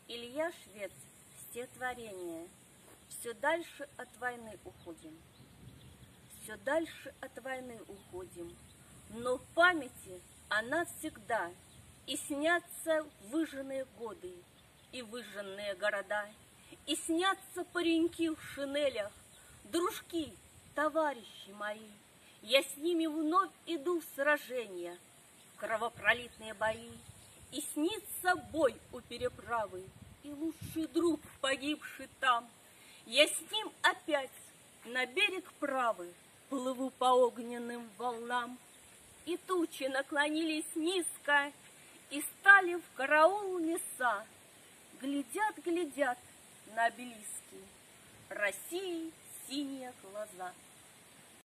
Илья Швец. Стихотворение. Все дальше от войны уходим. Все дальше от войны уходим, но в памяти она всегда. И снятся выжженные годы, и выжженные города, и снятся пареньки в шинелях, дружки, товарищи мои. Я с ними вновь иду в сражения, в кровопролитные бои, и снится бой у переправы, и лучший друг, погибший там. Я с ним опять на берег правый плыву по огненным волнам, и тучи наклонились низко, и стали в караул леса. Глядят, глядят на обелиски России синие глаза.